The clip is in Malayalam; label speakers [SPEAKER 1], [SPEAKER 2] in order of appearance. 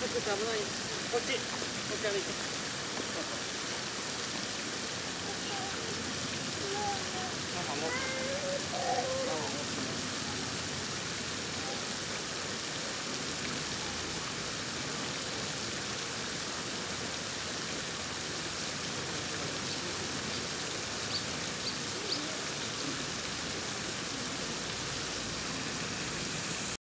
[SPEAKER 1] ちょっと危ない。こっち歩いて。